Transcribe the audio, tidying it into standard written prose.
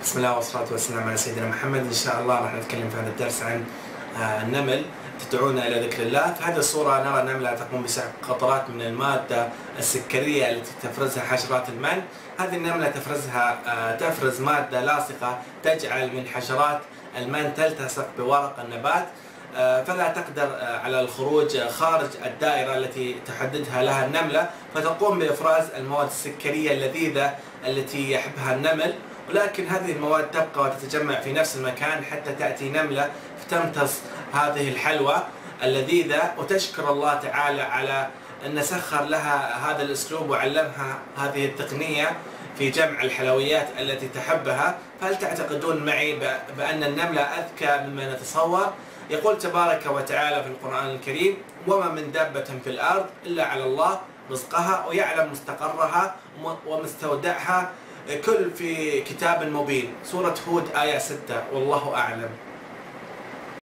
بسم الله والصلاة والسلام على سيدنا محمد. إن شاء الله راح نتكلم في هذا الدرس عن النمل تدعونا إلى ذكر الله. في هذه الصورة نرى نملة تقوم بسحب قطرات من المادة السكرية التي تفرزها حشرات المن. هذه النملة تفرز مادة لاصقة تجعل من حشرات المن تلتصق بورق النبات، فلا تقدر على الخروج خارج الدائرة التي تحددها لها النملة، فتقوم بإفراز المواد السكرية اللذيذة التي يحبها النمل. ولكن هذه المواد تبقى وتتجمع في نفس المكان حتى تأتي نملة فتمتص هذه الحلوى اللذيذة، وتشكر الله تعالى على أن سخر لها هذا الأسلوب وعلمها هذه التقنية في جمع الحلويات التي تحبها. فهل تعتقدون معي بأن النملة أذكى مما نتصور؟ يقول تبارك وتعالى في القرآن الكريم: وما من دابة في الأرض إلا على الله رزقها ويعلم مستقرها ومستودعها، كل في كتاب مبين. سورة هود آية 6. والله أعلم.